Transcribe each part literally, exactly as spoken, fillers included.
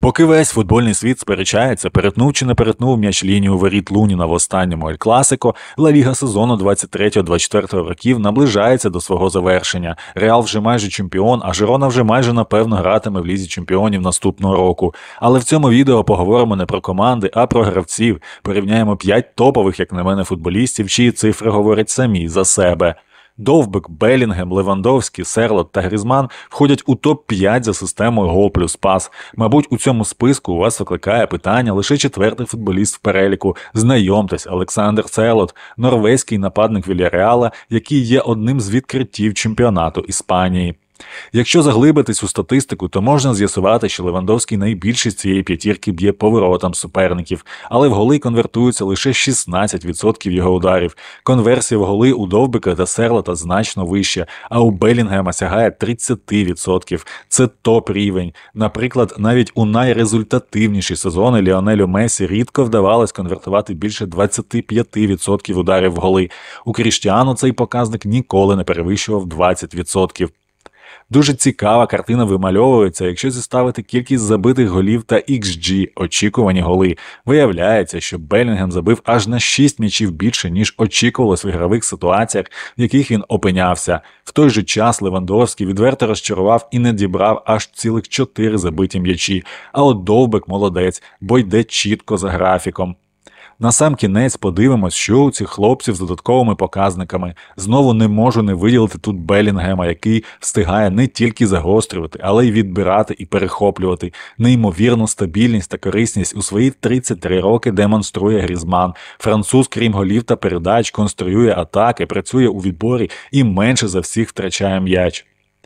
Поки весь футбольний світ сперечається, перетнув чи не перетнув м'яч лінію воріт Луніна в останньому Ель Класико, Ла Ліга сезону двадцять третього двадцять четвертого років наближається до свого завершення. Реал вже майже чемпіон, а Жирона вже майже напевно гратиме в Лізі чемпіонів наступного року. Але в цьому відео поговоримо не про команди, а про гравців. Порівняємо п'ять топових, як на мене, футболістів, чиї цифри говорять самі за себе. Довбек, Белінгем, Левандовський, Серлот та Грізман входять у топ п'ять за системою гол плюс пас. Мабуть, у цьому списку у вас викликає питання лише четвертий футболіст в переліку. Знайомтесь, Олександр Серлот, норвезький нападник Вільяреала, який є одним з відкриттів чемпіонату Іспанії. Якщо заглибитись у статистику, то можна з'ясувати, що Левандовський найбільше з цієї п'ятірки б'є по воротам суперників, але в голи конвертуються лише шістнадцять відсотків його ударів. Конверсія в голи у Довбека та Серлота значно вища, а у Белінгема сягає тридцять відсотків. Це топ-рівень. Наприклад, навіть у найрезультативніші сезони Ліонелю Месі рідко вдавалось конвертувати більше двадцять п'ять відсотків ударів в голи. У Кріштіану цей показник ніколи не перевищував двадцять відсотків. Дуже цікава картина вимальовується, якщо зіставити кількість забитих голів та ікс джі, очікувані голи. Виявляється, що Белінгем забив аж на шість м'ячів більше, ніж очікувалось в ігрових ситуаціях, в яких він опинявся. В той же час Левандовський відверто розчарував і не дібрав аж цілих чотири забиті м'ячі, а от Довбек молодець, бо йде чітко за графіком. Насамкінець подивимось, що у цих хлопців з додатковими показниками. Знову не можу не виділити тут Белінгема, який встигає не тільки загострювати, але й відбирати і перехоплювати. Неймовірну стабільність та корисність у свої тридцять три роки демонструє Грізман. Француз, крім голів та передач, конструює атаки, працює у відборі і менше за всіх втрачає м'яч.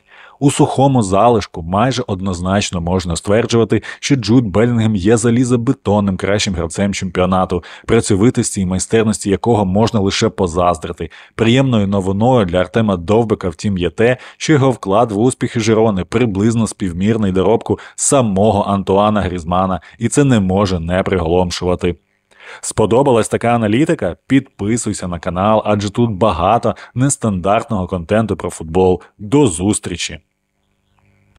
У сухому залишку майже однозначно можна стверджувати, що Джуд Белінгем є залізобетонним кращим гравцем чемпіонату, працьовитості і майстерності якого можна лише позаздрити. Приємною новиною для Артема Довбека, втім, є те, що його вклад в успіхи Жирони приблизно співмірний доробку самого Антуана Грізмана, і це не може не приголомшувати. Сподобалась така аналітика? Підписуйся на канал, адже тут багато нестандартного контенту про футбол. До зустрічі!